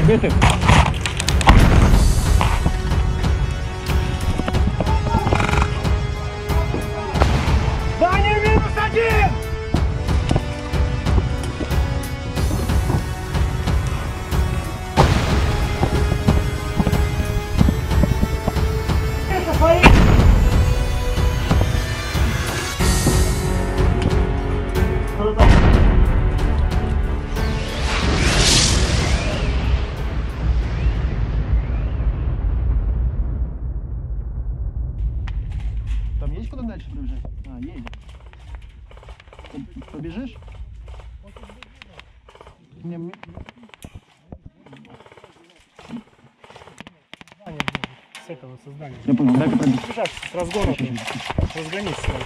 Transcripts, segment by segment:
Убитых. Здание -1! Это свои! Там есть куда дальше побежать? А, едем. Побежишь? Не. С этого создания. Я понял, дай-ка пробить. Бежать с разгона. Разгонись сразу.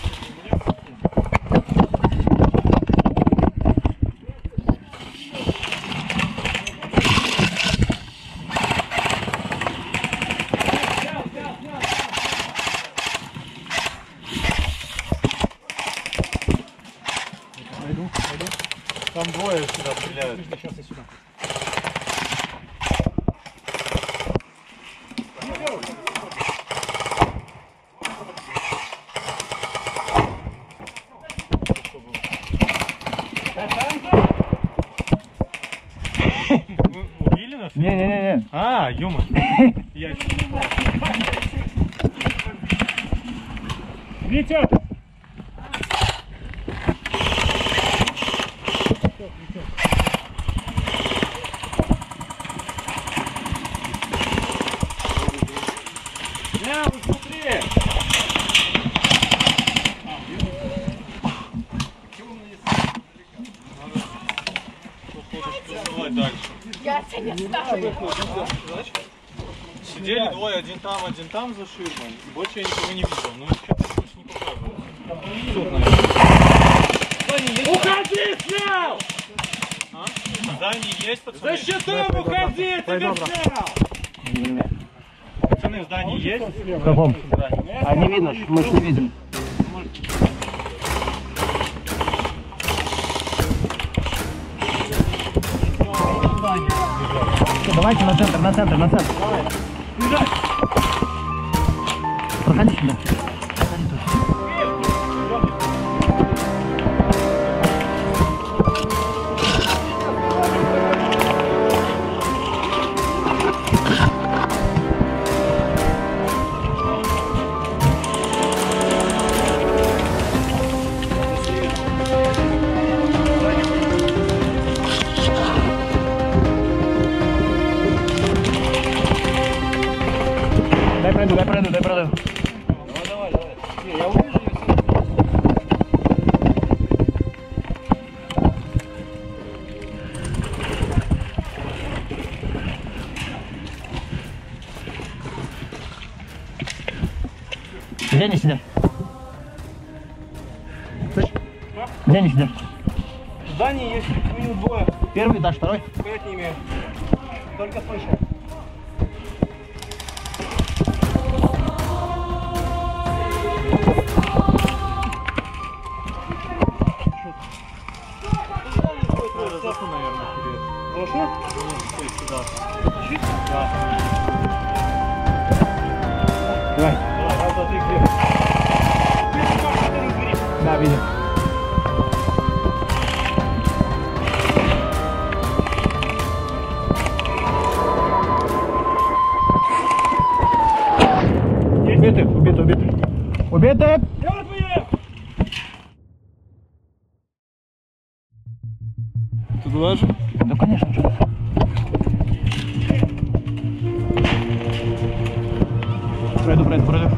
Пойду. Там двое сюда стреляют. Сейчас я сюда. Вы убили нас? Не. А, ё-моё. Я... Витя! вот смотри! Дальше. Я тебе ставлю. Сидели двое, один там за ширмой. Больше я никого не видел. Ну что-то больше не показывал. Уходи, снял! А? Здание есть, пацаны? За щитом уходи, тебе снял! Пацаны, в здании есть? В каком? А не видно, мы ж не видим. Все, давайте на центр. Давай. Бежать! Проходи сюда. Дай пройду. Давай. Не, я увижу, Где они сидят? Слышь? Где они сидят? В здании есть минимум двое. Первый этаж, второй? Понять не имею. Только слышу. Зашу, наверное, вперед. Зашу? Стой, сюда. Чуть? Да. Давай. Раз, два, три, где? Да, видим. Убитых! Ты туда же? Да, конечно, что. Пройду.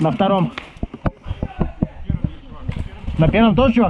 На втором. На первом тоже, чувак?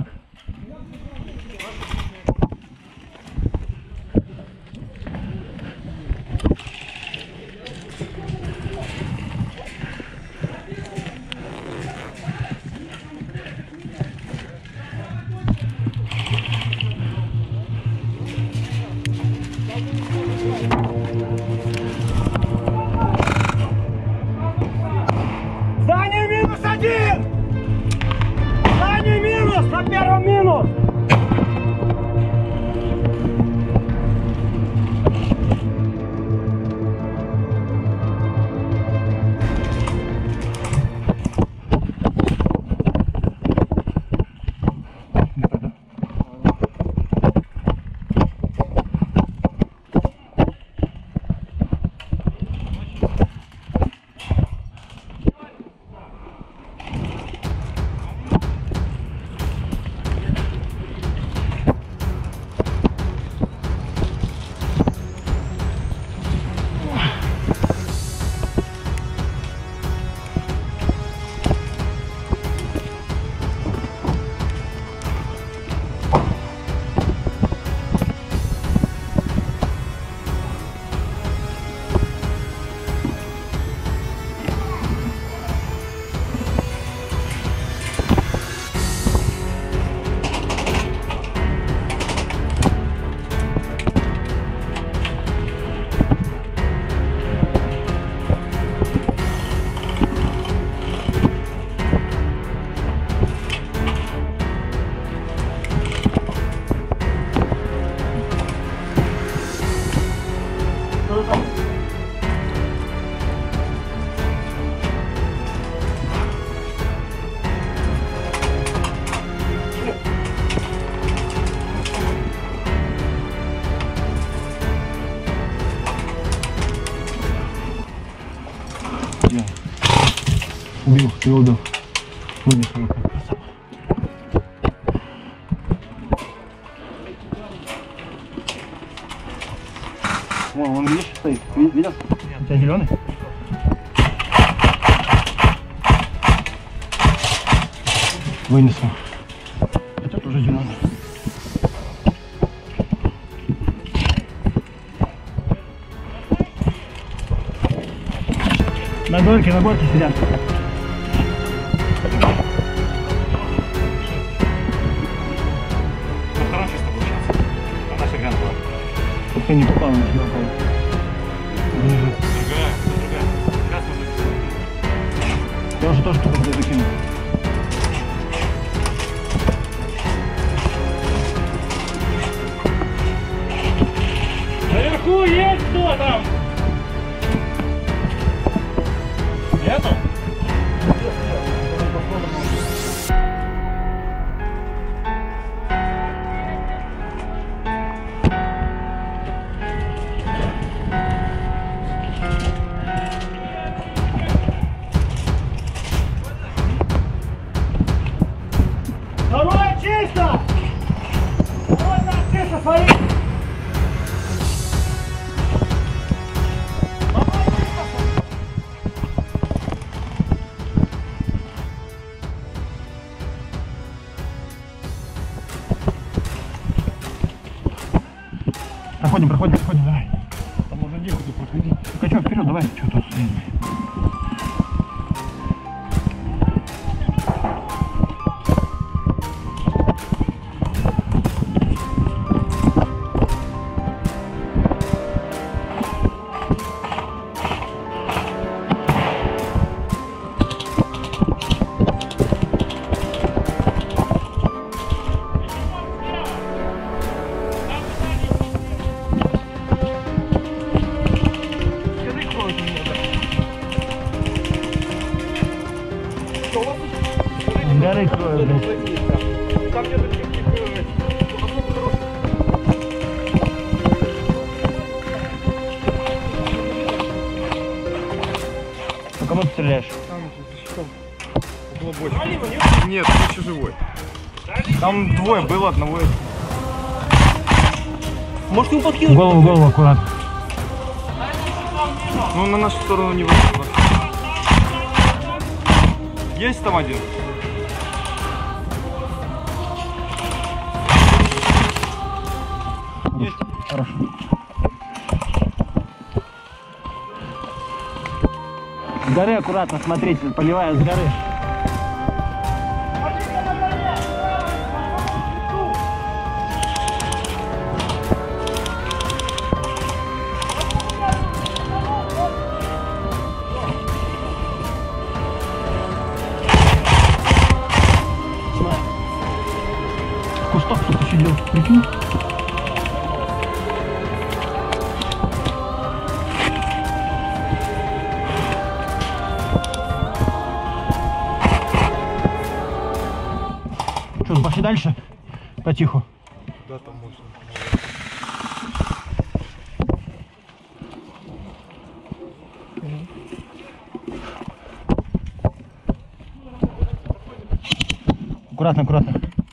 Здание минус 1! Здание минус! На первом минус! Убил, ты убил. Вынесу. Вон, он видишь, стоит. Видел? У тебя зеленый? Вынесу. Это тоже зеленый. На горке сидят. Ты не попал, не попал. Другая. Я уже тоже туда закинул. Наверху есть кто там? Нету? Второе чисто! Второе чисто, свои! Проходим, давай. Там уже некуда проходить. Ну-ка, что, вперед, давай. Что тут стоит? Горы крови, блядь. Там где-то тихо. По кому ты стреляешь? Нет, ты еще живой. Там двое было, одного. Может его подкинуть? Голову, аккуратно. Ну, на нашу сторону не вышло. Есть там один? Есть. Хорошо. С горы аккуратно смотрите, поливая с горы. В кустах кто-то сидел, прикинь? Что, пошли дальше? Потиху. Да, там можно. Аккуратно, аккуратно.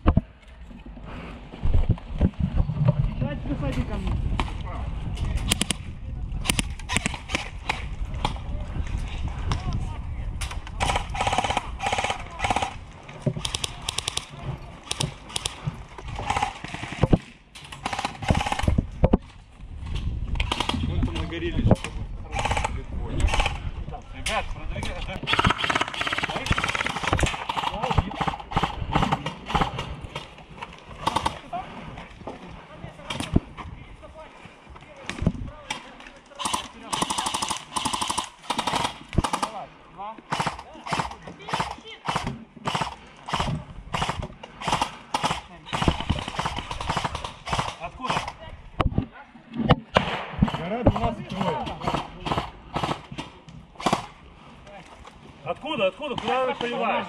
Вон там на горе лежит. Ребят, продвигай. Откуда? Гора 12 километров. Откуда? Откуда? Куда вы поливаете?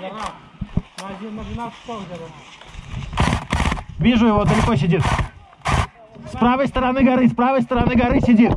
Вижу его, далеко сидит. С правой стороны горы сидит.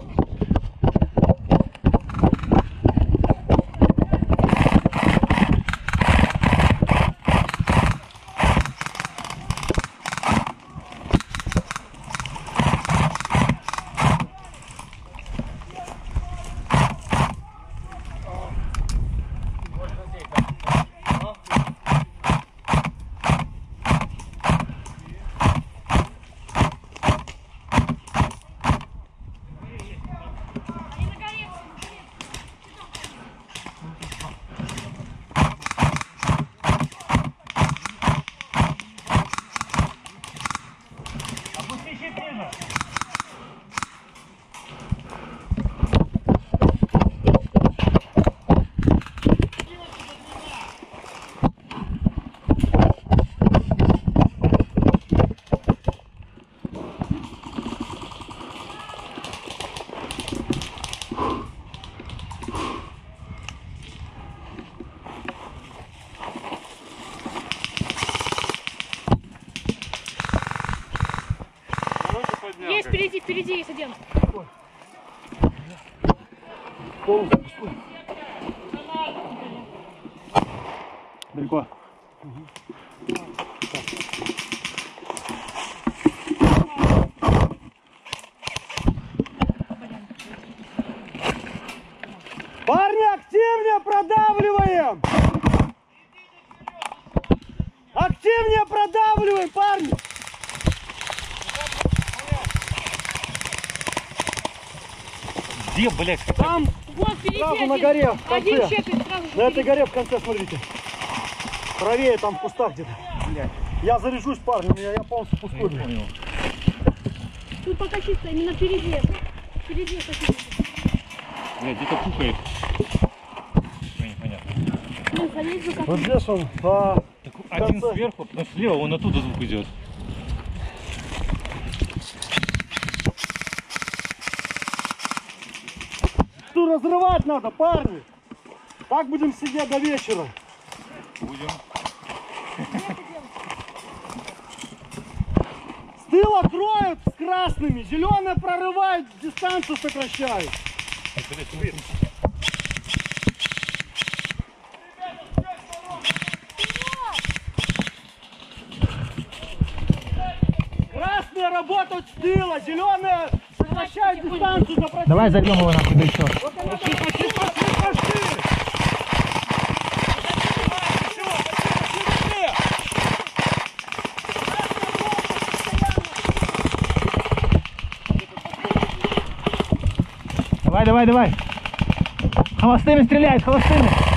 Есть впереди есть один. Далеко. Парни, активнее продавливаем! Активнее продавливаем, парни! Где, блядь? Там, Вот впереди сразу один. на горе, в Один конце. щепет сразу же На этой впереди. горе в конце, смотрите. Правее, там в кустах где-то. Я заряжусь, парни, я полностью пустой. Тут пока чисто, именно впереди. Впереди какие-то. Блядь, где-то пухает. Непонятно. Ну, залезу как. Вот здесь он. Один конце. сверху, потом слева, вон оттуда звук идет. Тут разрывать надо, парни. Так будем сидеть до вечера. Будем. С тыла кроют с красными, зеленые прорывают, дистанцию сокращают. Красные работают с тыла, зеленые сокращают дистанцию за противника. Давай зальем его нахуй, да еще. Пошли, пошли, пошли, пошли. давай. Холостыми стреляет, холостыми.